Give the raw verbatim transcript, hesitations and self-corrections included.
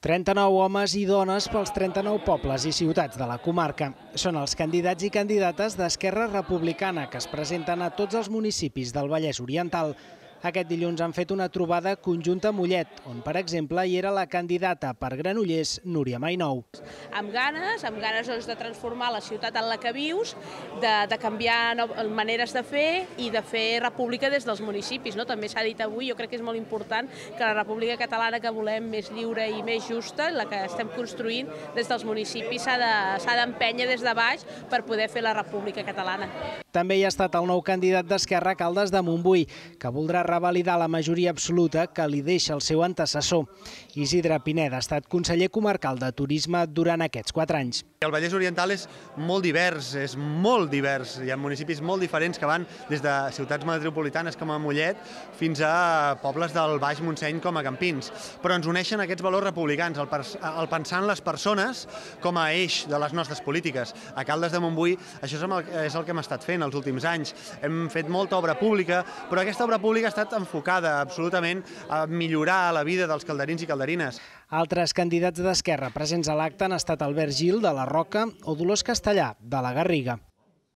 trenta-nou homes i dones pels trenta-nou pobles i ciutats de la comarca. Són els candidats i candidates d'Esquerra Republicana que es presenten a tots els municipis del Vallès Oriental. Aquest dilluns han fet una trobada conjunta a Mollet, on, per exemple, hi era la candidata per Granollers, Núria Mainou. Amb ganes, amb ganes doncs, de transformar la ciutat en la que vius, de, de canviar no, maneres de fer i de fer república des dels municipis. No? També s'ha dit avui, jo crec que és molt important que la república catalana que volem més lliure i més justa, la que estem construint des dels municipis, s'ha d'empènyer des de baix per poder fer la república catalana. També hi ha estat el nou candidat d'Esquerra a Caldes de Montbui, que voldrà revalidar la majoria absoluta que li deixa el seu antecessor. Isidre Pineda ha estat conseller comarcal de Turisme durant aquests quatre anys. El Vallès Oriental és molt divers, és molt divers. Hi ha municipis molt diferents que van des de ciutats metropolitanes com a Mollet fins a pobles del Baix Montseny com a Campins. Però ens uneixen aquests valors republicans, el, el pensar en les persones com a eix de les nostres polítiques. A Caldes de Montbui això és el, és el que hem estat fent els últims anys. Hem fet molta obra pública, però aquesta obra pública ha estat enfocada absolutament a millorar la vida dels calderins i calderines. Altres candidats d'Esquerra presents a l'acte han estat Albert Gil, de la Roca, o Dolors Castellà, de la Garriga.